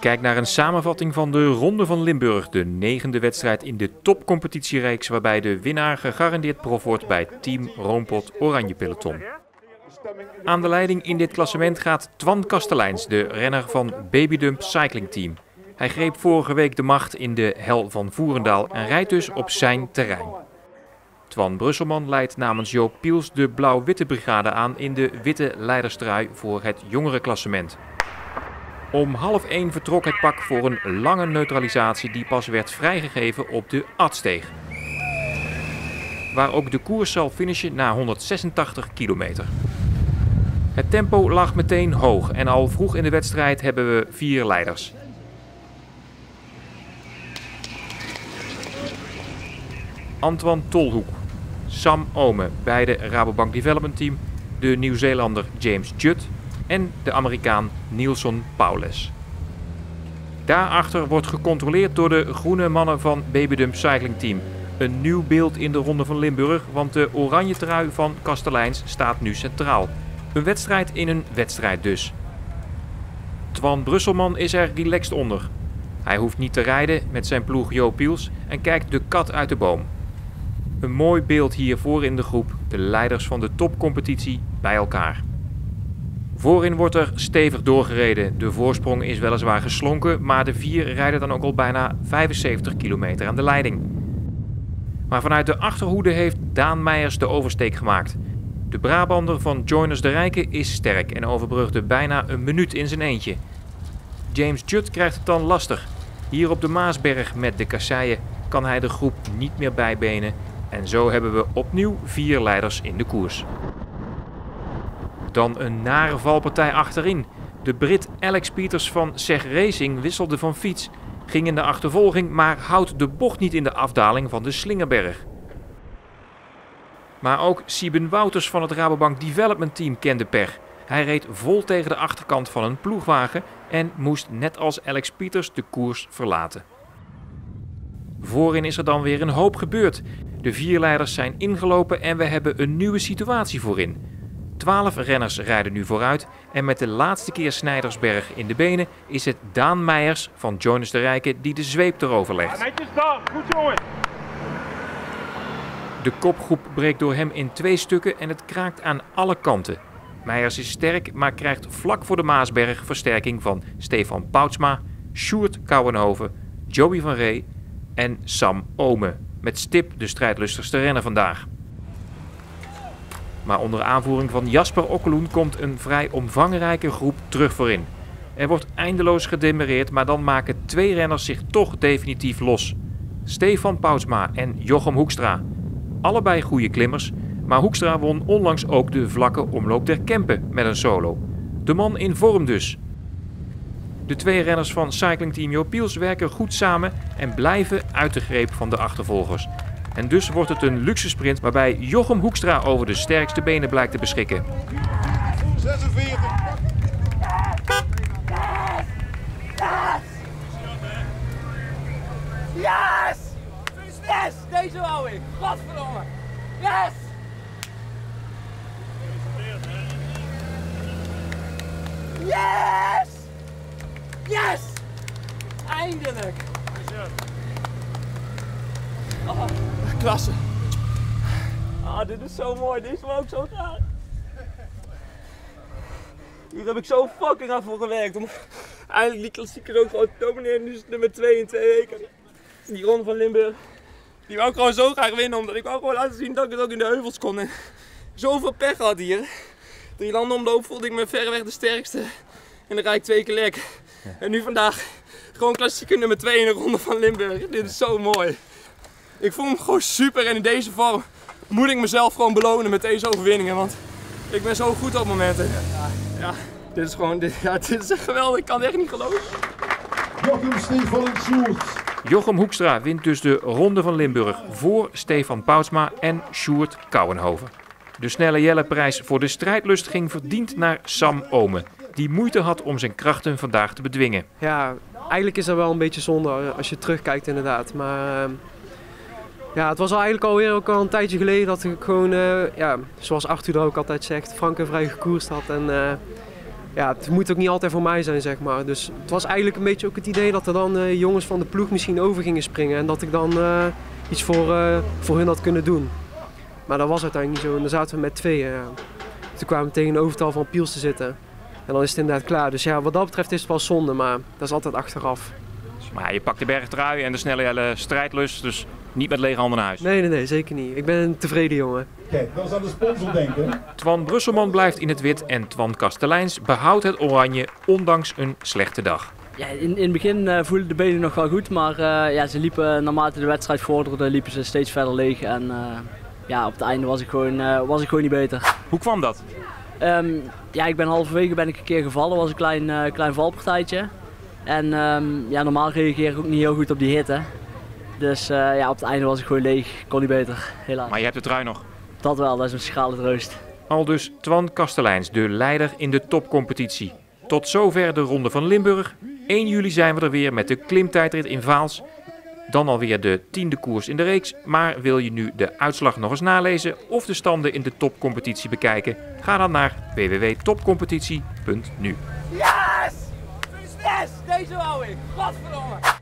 kijkt naar een samenvatting van de Ronde van Limburg, de 9e wedstrijd in de topcompetitiereeks waarbij de winnaar gegarandeerd prof wordt bij Team Roompot Oranje Peloton. Aan de leiding in dit klassement gaat Twan Kasteleins, de renner van Babydump Cycling Team. Hij greep vorige week de macht in de Hel van Voerendaal en rijdt dus op zijn terrein. Twan Brusselman leidt namens Joop Piels de blauw-witte brigade aan in de witte leiderstrui voor het jongerenklassement. Om 12:30 vertrok het pak voor een lange neutralisatie die pas werd vrijgegeven op de Adsteeg. Waar ook de koers zal finishen na 186 kilometer. Het tempo lag meteen hoog en al vroeg in de wedstrijd hebben we 4 leiders. Antoine Tolhoek, Sam Omen bij de Rabobank Development Team, de Nieuw-Zeelander James Judd en de Amerikaan Neilson Powless. Daarachter wordt gecontroleerd door de groene mannen van Babydump Cycling Team. Een nieuw beeld in de Ronde van Limburg, want de oranje trui van Kasteleins staat nu centraal. Een wedstrijd in een wedstrijd dus. Twan Brusselman is er relaxed onder. Hij hoeft niet te rijden met zijn ploeg Joop Piels en kijkt de kat uit de boom. Een mooi beeld hiervoor in de groep, de leiders van de topcompetitie bij elkaar. Voorin wordt er stevig doorgereden. De voorsprong is weliswaar geslonken, maar de 4 rijden dan ook al bijna 75 kilometer aan de leiding. Maar vanuit de achterhoede heeft Daan Meijers de oversteek gemaakt. De Brabander van Joiners de Rijken is sterk en overbrugde bijna een minuut in zijn eentje. James Judd krijgt het dan lastig. Hier op de Maasberg met de kasseien kan hij de groep niet meer bijbenen. En zo hebben we opnieuw 4 leiders in de koers. Dan een nare valpartij achterin. De Brit Alex Peters van SEG Racing wisselde van fiets. Ging in de achtervolging, maar houdt de bocht niet in de afdaling van de Slingerberg. Maar ook Sieben Wouters van het Rabobank Development Team kende pech. Hij reed vol tegen de achterkant van een ploegwagen en moest net als Alex Peters de koers verlaten. Voorin is er dan weer een hoop gebeurd. De 4 leiders zijn ingelopen en we hebben een nieuwe situatie voorin. 12 renners rijden nu vooruit en met de laatste keer Snijdersberg in de benen is het Daan Meijers van Joiners de Rijken die de zweep erover legt. Netjes dan, goed jongen! De kopgroep breekt door hem in 2 stukken en het kraakt aan alle kanten. Meijers is sterk, maar krijgt vlak voor de Maasberg versterking van Stefan Poutsma, Sjoerd Kouwenhoven, Joey van Ree en Sam Omen. Met stip de strijdlustigste renner vandaag. Maar onder aanvoering van Jasper Okkeloen komt een vrij omvangrijke groep terug voorin. Er wordt eindeloos gedemereerd, maar dan maken 2 renners zich toch definitief los. Stefan Poutsma en Jochem Hoekstra. Allebei goede klimmers, maar Hoekstra won onlangs ook de vlakke omloop der Kempen met een solo. De man in vorm dus. De 2 renners van Cycling Team Joop Piels werken goed samen en blijven uit de greep van de achtervolgers. En dus wordt het een luxe sprint waarbij Jochem Hoekstra over de sterkste benen blijkt te beschikken. 46. Yes! Yes! Deze wou ik! Godverdomme! Yes! Yes! Yes! Eindelijk! Oh, klasse! Ah, dit is zo mooi, deze wou ik zo graag! Hier heb ik zo fucking hard voor gewerkt om eindelijk die klassieker ook gewoon te domineren. Nu is het nummer 2 in 2 weken. Die Ronde van Limburg, die wou ik gewoon zo graag winnen, omdat ik wou gewoon laten zien dat ik het ook in de heuvels kon. En zoveel pech had hier. 3 landen om de hoop voelde ik me verreweg de sterkste. En dan rijd ik 2 keer lek. Ja. En nu vandaag gewoon klassieker nummer 2 in de Ronde van Limburg. Dit is zo mooi. Ik voel me gewoon super en in deze vorm moet ik mezelf gewoon belonen met deze overwinningen. Want ik ben zo goed op momenten. Ja, dit is gewoon, dit is echt geweldig. Ik kan het echt niet geloven. Jochem Stefan Sjoerd. Jochem Hoekstra wint dus de Ronde van Limburg voor Stefan Poutsma en Sjoerd Kouwenhoven. De snelle Jelleprijs voor de strijdlust ging verdiend naar Sam Omen, die moeite had om zijn krachten vandaag te bedwingen. Ja, eigenlijk is dat wel een beetje zonde als je terugkijkt inderdaad. Maar ja, het was eigenlijk alweer ook al een tijdje geleden dat ik gewoon, ja, zoals Arthur ook altijd zegt, frank en vrij gekoerst had. En ja, het moet ook niet altijd voor mij zijn, zeg maar. Dus het was eigenlijk een beetje ook het idee dat er dan jongens van de ploeg misschien over gingen springen. En dat ik dan iets voor hun had kunnen doen. Maar dat was uiteindelijk niet zo. En dan zaten we met 2. Ja. Toen kwamen we tegen een overtal van Piels te zitten. En dan is het inderdaad klaar. Dus ja, wat dat betreft is het wel zonde, maar dat is altijd achteraf. Maar ja, je pakt de bergtrui en de snelle strijdlust, dus niet met lege handen naar huis. Nee, zeker niet. Ik ben een tevreden jongen. Kijk, dat is aan de sponsor denken. Twan Brusselman blijft in het wit en Twan Kasteleins behoudt het oranje ondanks een slechte dag. Ja, in het begin voelden de benen nog wel goed, maar ja, ze liepen naarmate de wedstrijd vorderde, liepen ze steeds verder leeg. En ja, op het einde was ik gewoon niet beter. Hoe kwam dat? Ja, halverwege ben ik een keer gevallen, was een klein valpartijtje. En ja, normaal reageer ik ook niet heel goed op die hitte. Dus ja, op het einde was ik gewoon leeg, kon niet beter, helaas. Maar je hebt de trui nog. Dat wel, dat is een schrale troost. Aldus Twan Kasteleins, de leider in de topcompetitie. Tot zover de Ronde van Limburg. 1 juli zijn we er weer met de klimtijdrit in Vaals. Dan alweer de 10e koers in de reeks. Maar wil je nu de uitslag nog eens nalezen of de standen in de topcompetitie bekijken? Ga dan naar www.topcompetitie.nu. Yes! Yes! Deze wou ik! Godverdomme!